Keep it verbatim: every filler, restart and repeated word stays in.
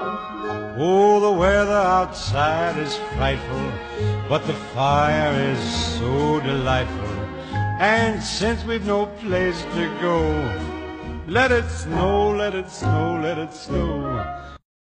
Oh, the weather outside is frightful, but the fire is so delightful. And since we've no place to go, let it snow, let it snow, let it snow.